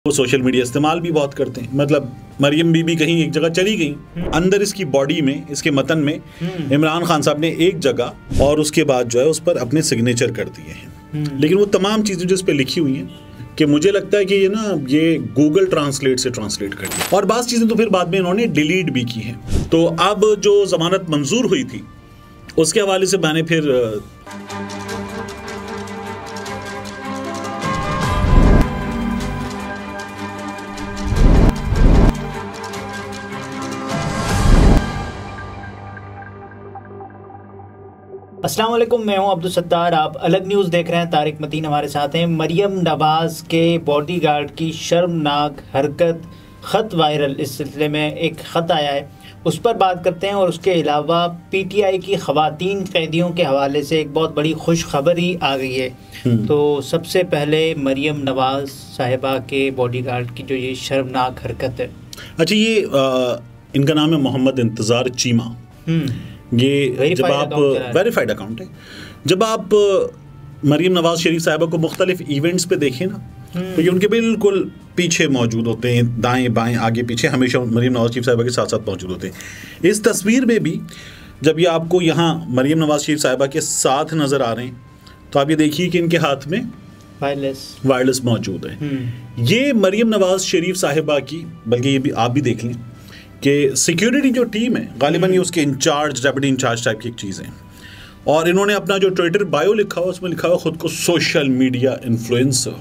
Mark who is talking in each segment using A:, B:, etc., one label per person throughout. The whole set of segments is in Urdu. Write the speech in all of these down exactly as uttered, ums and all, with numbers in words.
A: وہ سوشل میڈیا استعمال بھی بہت کرتے ہیں. مطلب مریم بی بی کہیں ایک جگہ چلی گئیں، اندر اس کی باڈی میں، اس کے متن میں عمران خان صاحب نے ایک جگہ اور اس کے بعد جو ہے اس پر اپنے سگنیچر کر دیے ہیں. لیکن وہ تمام چیزیں جو اس پہ لکھی ہوئی ہیں کہ مجھے لگتا ہے کہ یہ نا یہ گوگل ٹرانسلیٹ سے ٹرانسلیٹ کر دیا، اور بعض چیزیں تو پھر بعد میں انہوں نے ڈیلیٹ بھی کی ہیں. تو اب جو ضمانت منظور ہوئی تھی اس کے حوالے سے میں نے پھر
B: السلام علیکم، میں ہوں عبدالستار. آپ الگ نیوز دیکھ رہے ہیں. طارق متین ہمارے ساتھ ہیں. مریم نواز کے باڈی گارڈ کی شرمناک حرکت، خط وائرل، اس سلسلے میں ایک خط آیا ہے، اس پر بات کرتے ہیں. اور اس کے علاوہ پی ٹی آئی کی خواتین قیدیوں کے حوالے سے ایک بہت بڑی خوشخبری آ گئی ہے. تو سب سے پہلے مریم نواز صاحبہ کے باڈی گارڈ کی جو یہ شرمناک حرکت ہے. اچھا،
A: یہ ان کا نام ہے محمد انتظار چیمہ. یہ جب آپ ویریفائڈ اکاؤنٹ ہے، جب آپ مریم نواز شریف صاحبہ کو مختلف ایونٹس پہ دیکھیں نا، تو یہ ان کے بالکل پیچھے موجود ہوتے ہیں، دائیں بائیں آگے پیچھے ہمیشہ مریم نواز شریف صاحبہ کے ساتھ ساتھ موجود ہوتے ہیں. اس تصویر میں بھی جب یہ آپ کو یہاں مریم نواز شریف صاحبہ کے ساتھ نظر آ رہے ہیں تو آپ یہ دیکھیے کہ ان کے ہاتھ میں
B: وائرلیس
A: وائرلیس موجود ہے. یہ مریم نواز شریف صاحبہ کی، بلکہ یہ بھی آپ بھی دیکھ لیں کہ سیکیورٹی جو ٹیم ہے غالباً یہ اس کے انچارج، ڈیپٹی انچارج ٹائپ کی ایک چیز ہے. اور انہوں نے اپنا جو ٹویٹر بایو لکھا ہوا اس میں لکھا ہوا خود کو سوشل میڈیا انفلوئنسر.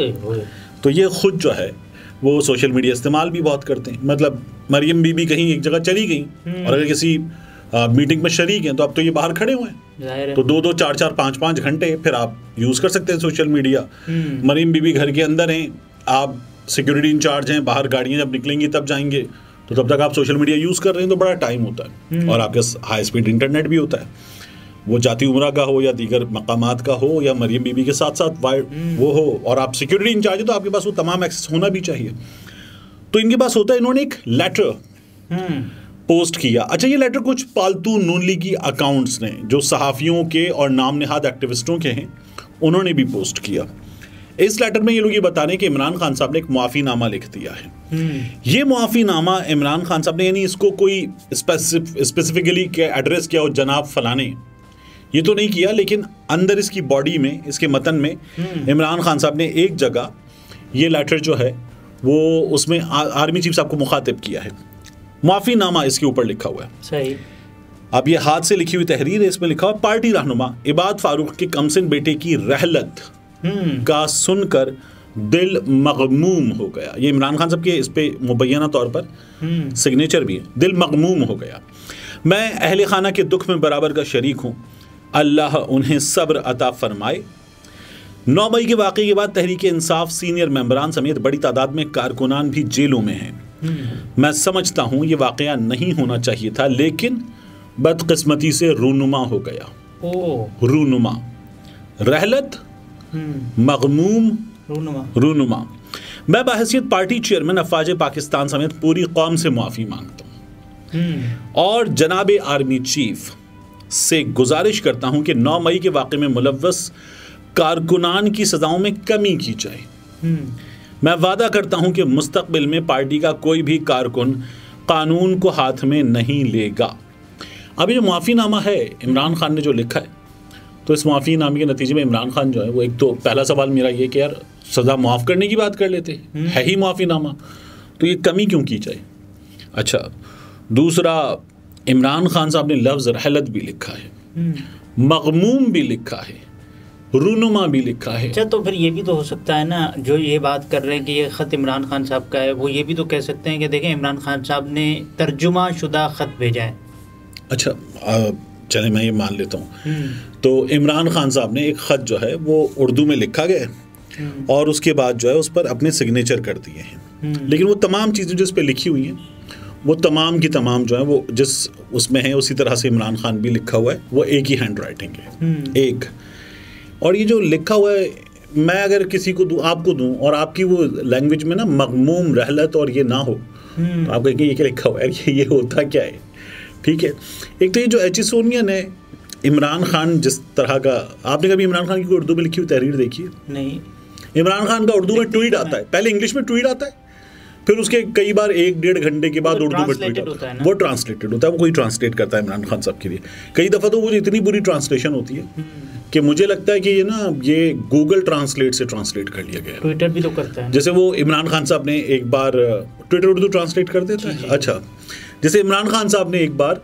A: تو یہ خود جو ہے وہ سوشل میڈیا استعمال بھی بہت کرتے ہیں. مطلب مریم بی بی کہیں ایک جگہ چلی گئیں اور اگر کسی میٹنگ میں شریک ہیں تو اب تو یہ باہر کھڑے ہوئے ہیں، تو دو دو چار چار پانچ پانچ گھنٹے پھر آپ یوز کر سکتے ہیں سوشل میڈیا. مریم بی بی گھر کے اندر ہیں، آپ سیکیورٹی انچارج ہیں، باہر گاڑیاں جب نکلیں گی تب جائیں گے، تو تب تک آپ سوشل میڈیا یوز کر رہے ہیں تو بڑا ٹائم ہوتا ہے. اور آپ کے ہائی اسپیڈ انٹرنیٹ بھی ہوتا ہے، وہ جاتی عمرہ کا ہو یا دیگر مقامات کا ہو یا مریم بی بی کے ساتھ ساتھ وہ ہو، اور آپ سیکیورٹی انچارج ہے تو آپ کے پاس وہ تمام ایکسیس ہونا بھی چاہیے. تو ان کے پاس ہوتا ہے. انہوں نے ایک لیٹر پوسٹ کیا. اچھا، یہ لیٹر کچھ پالتو نون لیگی اکاؤنٹس نے جو صحافیوں کے اور نام نہاد ایکٹیوسٹوں کے ہیں انہوں نے بھی پوسٹ کیا. اس لیٹر میں یہ لوگ یہ بتا رہے ہیں کہ عمران خان صاحب نے ایک معافی نامہ لکھ دیا ہے. یہ معافی نامہ عمران خان صاحب نے، یعنی اس کو کوئی اسپیسیفکلی ایڈریس کیا ہو جناب فلانے، یہ تو نہیں کیا، لیکن اندر اس کی باڈی میں، اس کے متن میں عمران خان صاحب نے ایک جگہ یہ لیٹر جو ہے وہ اس میں آرمی چیف صاحب کو مخاطب کیا ہے. معافی نامہ اس کے اوپر لکھا ہوا ہے.
B: صحیح.
A: اب یہ ہاتھ سے لکھی ہوئی تحریر ہے، اس میں لکھا ہوا پارٹی رہنما عباد فاروق کے کمسن بیٹے کی رحلت کا سن کر دل مغموم ہو گیا. یہ عمران خان صاحب کے اس پہ مبینہ طور پر سگنیچر بھی ہے. دل مغموم ہو گیا. میں اہل خانہ کے دکھ میں برابر کا شریک ہوں، اللہ انہیں صبر عطا فرمائے. نو مئی کے واقعے کے بعد تحریک انصاف سینئر ممبران سمیت بڑی تعداد میں کارکنان بھی جیلوں میں ہیں. میں سمجھتا ہوں یہ واقعہ نہیں ہونا چاہیے تھا، لیکن بدقسمتی سے رونما ہو گیا. رونما، رحلت، مغموم، رونما. رونما. میں بحیثیت پارٹی چیئرمین افواج پاکستان سمیت پوری قوم سے معافی مانگتا ہوں اور جناب آرمی چیف سے گزارش کرتا ہوں کہ نو مئی کے واقعے میں ملوث کارکنان کی سزاؤں میں کمی کی جائے. میں وعدہ کرتا ہوں کہ مستقبل میں پارٹی کا کوئی بھی کارکن قانون کو ہاتھ میں نہیں لے گا. اب یہ جو معافی نامہ ہے عمران خان نے جو لکھا ہے، تو اس معافی نامے کے نتیجے میں عمران خان جو ہے وہ، ایک تو پہلا سوال میرا یہ کہ یار سزا معاف کرنے کی بات کر لیتے، ہے ہی معافی نامہ، تو یہ کمی کیوں کی جائے. اچھا، دوسرا عمران خان صاحب نے لفظ رحلت بھی لکھا ہے، مغموم بھی لکھا ہے، رونما بھی لکھا ہے.
B: اچھا، تو پھر یہ بھی تو ہو سکتا ہے نا، جو یہ بات کر رہے ہیں کہ یہ خط عمران خان صاحب کا ہے، وہ یہ بھی تو کہہ سکتے ہیں کہ دیکھیں عمران خان صاحب نے ترجمہ شدہ خط بھیجا ہے.
A: اچھا چلے میں یہ مان لیتا ہوں. تو عمران خان صاحب نے ایک خط جو ہے وہ اردو میں لکھا گیا ہے اور اس کے بعد جو ہے اس پر اپنے سگنیچر کر دیے ہیں. لیکن وہ تمام چیزیں جو اس پہ لکھی ہوئی ہیں وہ تمام کی تمام جو ہیں وہ جس اس میں ہیں اسی طرح سے عمران خان بھی لکھا ہوا ہے، وہ ایک ہی ہینڈ رائٹنگ ہے، ایک. اور یہ جو لکھا ہوا ہے میں اگر کسی کو دوں، آپ کو دوں، اور آپ کی وہ لینگویج میں نا مغموم، رحلت اور یہ نہ ہو تو آپ کہیں گے یہ کیا لکھا ہوا ہے، یہ ہوتا کیا ہے. ٹھیک ہے. ایک تو یہ جو ایچسونین ہے عمران خان، جس طرح کا، آپ نے کبھی عمران خان کی اردو میں لکھی ہوئی تحریر دیکھی ہے؟
B: نہیں.
A: عمران خان کا اردو میں ٹویٹ آتا ہے, پہلے انگلش میں ٹویٹ آتا ہے, پھر اس کے کئی بار ایک ڈیڑھ گھنٹے کے بعد اردو میں ٹویٹ آتا ہے, وہ ٹرانسلیٹڈ ہوتا ہے, وہ کوئی ٹرانسلیٹ کرتا ہے عمران خان صاحب کے لیے. کئی دفعہ تو وہ اتنی بری ٹرانسلیشن ہوتی ہے کہ مجھے لگتا ہے کہ یہ نا یہ گوگل ٹرانسلیٹ سے ٹرانسلیٹ کر لیا گیا.
B: ٹویٹر بھی تو کرتا ہے,
A: جیسے وہ عمران خان صاحب نے ایک بار ٹویٹر اردو ٹرانسلیٹ کر دیتا ہے. اچھا, جیسے عمران خان صاحب نے ایک بار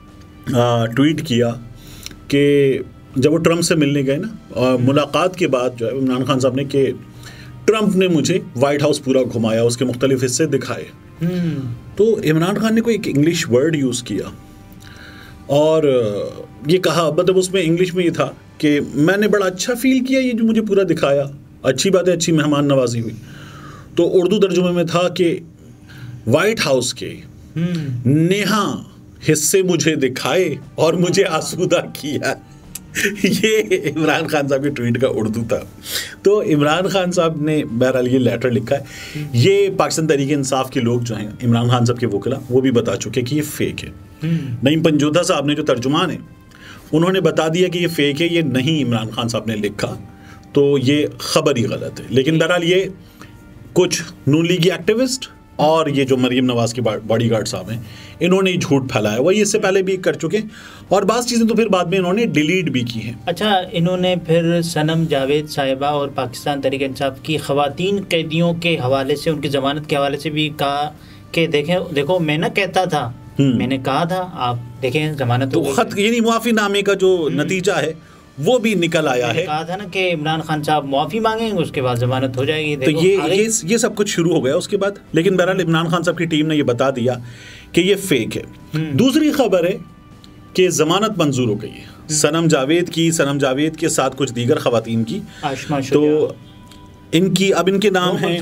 A: ٹویٹ کیا کہ جب وہ ٹرمپ سے ملنے گئے نا, اور ملاقات کے بعد جو ہے عمران خان صاحب نے کہ ٹرمپ نے مجھے وائٹ ہاؤس پورا گھمایا, اس کے مختلف حصے دکھائے. تو عمران خان نے کوئی ایک انگلش ورڈ یوز کیا اور یہ کہا, مطلب اس میں انگلش میں یہ تھا کہ میں نے بڑا اچھا فیل کیا یہ جو مجھے پورا دکھایا, اچھی بات ہے, اچھی مہمان نوازی ہوئی. تو اردو ترجمے میں تھا کہ وائٹ ہاؤس کے نیہا حصے مجھے دکھائے اور مجھے آسودہ کیا. یہ عمران خان صاحب کے ٹویٹ کا اردو تھا. تو عمران خان صاحب نے بہرحال یہ لیٹر لکھا ہے. یہ پاکستان تحریک انصاف کے لوگ جو ہیں, عمران خان صاحب کے وکلا, وہ بھی بتا چکے کہ یہ فیک ہے. نعیم پنجوتا صاحب نے جو ترجمان ہیں انہوں نے بتا دیا کہ یہ فیک ہے, یہ نہیں عمران خان صاحب نے لکھا, تو یہ خبر ہی غلط ہے. لیکن بہرحال یہ کچھ نون لیگی ایکٹیوسٹ اور یہ جو مریم نواز کے باڈی گارڈ صاحب ہیں انہوں نے جھوٹ پھیلایا. وہ اس سے پہلے بھی کر چکے اور بعض چیزیں تو پھر بعد میں انہوں نے ڈیلیٹ بھی کی ہیں.
B: اچھا, انہوں نے پھر صنم جاوید صاحبہ اور پاکستان تحریک انصاف کی خواتین قیدیوں کے حوالے سے, ان کی ضمانت کے حوالے سے بھی کہا کہ دیکھیں دیکھو میں نہ کہتا تھا, میں نے کہا تھا, آپ دیکھیں ضمانت
A: تو خط یعنی معافی نامے کا جو نتیجہ ہے وہ بھی نکل آیا ہے.
B: کہا تھا نا کہ عمران خان صاحب معافی مانگیں گے, اس کے بعد ضمانت ہو جائے گی.
A: تو یہ یہ سب کچھ شروع ہو گیا اس کے بعد. لیکن بہرحال عمران خان صاحب کی ٹیم نے یہ بتا دیا کہ یہ فیک ہے. دوسری خبر ہے کہ ضمانت منظور ہو گئی ہے صنم جاوید کی, صنم جاوید کے ساتھ کچھ دیگر خواتین کی. تو ان کی اب ان کے نام ہیں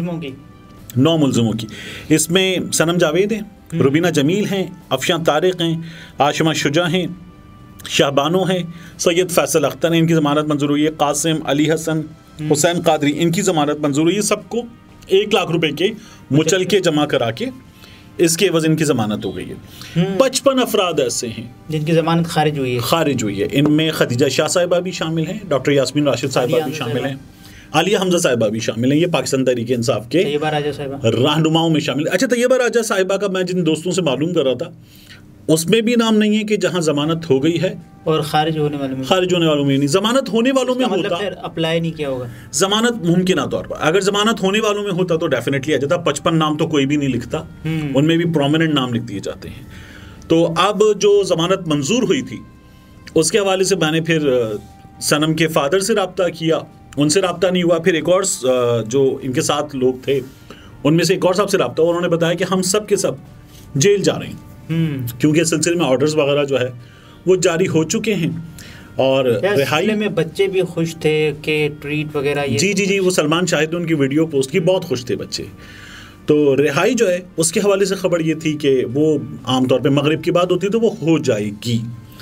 A: نو ملزموں کی. اس میں صنم جاوید ہیں, روبینہ جمیل ہیں, افشاں طارق ہیں, عاشمہ شجاع ہیں, شہبانو ہیں, سید فیصل اختر ہیں, ان کی ضمانت منظور ہوئی ہے. قاسم, علی حسن, حسین قادری, ان کی ضمانت منظور ہوئی ہے. سب کو ایک لاکھ روپے کے مچلکے جمع کرا کے اس کے عوض ان کی ضمانت ہو گئی ہے. پچپن افراد ایسے ہیں
B: جن کی ضمانت خارج ہوئی ہے
A: خارج ہوئی ہے ان میں خدیجہ شاہ صاحبہ بھی شامل ہیں, ڈاکٹر یاسمین راشد صاحبہ بھی شامل ہیں, عالیہ حمزہ صاحبہ بھی شامل ہیں. یہ پاکستان تحریک انصاف کے
B: طیبہ راجہ صاحبہ
A: رہنماؤں میں شامل ہیں. اچھا, طیبہ راجہ صاحبہ کا میں جن دوستوں سے معلوم کر رہا تھا اس میں بھی نام نہیں ہے کہ جہاں ضمانت ہو گئی ہے
B: اور خارج ہونے والوں میں
A: خارج ہونے والوں میں نہیں. ضمانت ہونے والوں میں ہوتا,
B: اپلائی نہیں کیا ہوگا
A: ضمانت ممکنہ طور پر. اگر ضمانت ہونے والوں میں ہوتا تو ڈیفینیٹلی آ جاتا. پچپن نام تو کوئی بھی نہیں لکھتا, ان میں بھی پرومیننٹ نام لکھ دیے جاتے ہیں. تو اب جو ضمانت منظور ہوئی تھی اس کے حوالے سے میں نے پھر صنم کے فادر سے رابطہ کیا, ان سے رابطہ نہیں ہوا. پھر ایک اور جو ان کے ساتھ لوگ تھے ان میں سے ایک اور صاحب سے رابطہ ہوا, انہوں نے بتایا کہ ہم سب کے سب جیل جا رہے ہیں کیونکہ اس سلسلے میں آرڈرز وغیرہ جو ہے وہ جاری ہو چکے ہیں. اور رہائی
B: میں بچے بھی خوش تھے کہ ٹریٹ وغیرہ.
A: جی جی جی وہ سلمان شاہد نے ان کی ویڈیو پوسٹ کی, بہت خوش تھے بچے. تو رہائی جو ہے اس کے حوالے سے خبر یہ تھی کہ وہ عام طور پہ مغرب کی بات ہوتی تو وہ ہو جائے گی,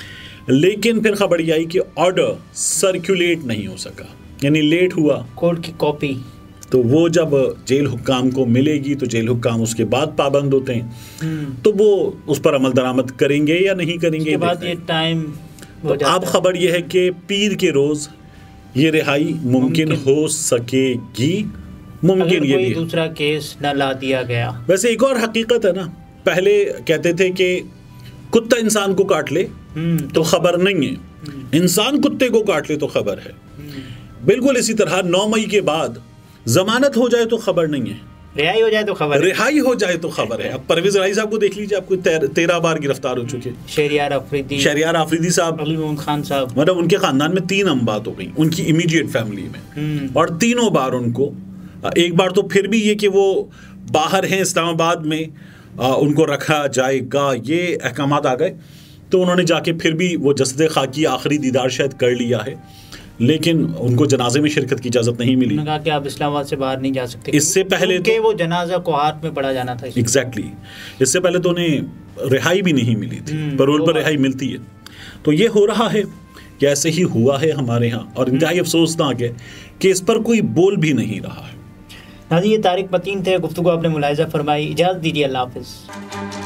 A: لیکن پھر خبر یہ آئی کہ آرڈر سرکولیٹ نہیں ہو سکا, یعنی لیٹ ہوا.
B: کورٹ کی کاپی
A: تو وہ جب جیل حکام کو ملے گی تو جیل حکام اس کے بعد پابند ہوتے ہیں, تو وہ اس پر عمل درآمد کریں گے یا نہیں کریں گے.
B: اس کے بعد یہ ٹائم
A: تو اب خبر یہ ہے کہ پیر کے روز یہ رہائی ممکن ہو سکے گی, ممکن یہ بھی
B: دوسرا کیس نہ لا دیا گیا.
A: ویسے ایک اور حقیقت ہے نا, پہلے کہتے تھے کہ کتا انسان کو کاٹ لے تو خبر نہیں ہے, انسان کتے کو کاٹ لے تو خبر ہے. بالکل اسی طرح نو مئی کے بعد ضمانت ہو جائے تو خبر نہیں ہے,
B: رہائی ہو جائے تو خبر ہے,
A: رہائی ہو جائے تو خبر ہے. اب پرویز رائی صاحب کو دیکھ لیجیے, آپ کو تیرہ بار گرفتار ہو چکے.
B: شہریار آفریدی
A: شہریار آفریدی صاحب,
B: علی محمد خان صاحب,
A: مطلب ان کے خاندان میں تین اموات ہو گئی ان کی امیڈیٹ فیملی میں, اور تینوں بار ان کو, ایک بار تو پھر بھی یہ کہ وہ باہر ہیں اسلام آباد میں, ان کو رکھا جائے گا یہ احکامات آ گئے تو انہوں نے جا کے پھر بھی وہ جسد خاکی آخری دیدار شاید کر لیا ہے, لیکن ان کو جنازے میں شرکت کی اجازت نہیں ملی.
B: انہوں نے کہا کہ آپ اسلام آباد سے باہر نہیں جا سکتے
A: اس سے پہلے
B: کہ وہ جنازہ کو ہاتھ میں پڑا جانا تھا.
A: ایگزیکٹلی, اس سے پہلے تو انہیں رہائی بھی نہیں ملی تھی, پیرول پر رہائی ملتی ہے. تو یہ ہو رہا ہے کہ ایسے ہی ہوا ہے ہمارے ہاں, اور انتہائی افسوسناک ہے کہ اس پر کوئی بول بھی نہیں رہا ہے.
B: ناظرین, یہ طارق متین تھے, گفتگو آپ نے ملاحظہ فرمائی. اجازت دیجیے, اللہ حافظ.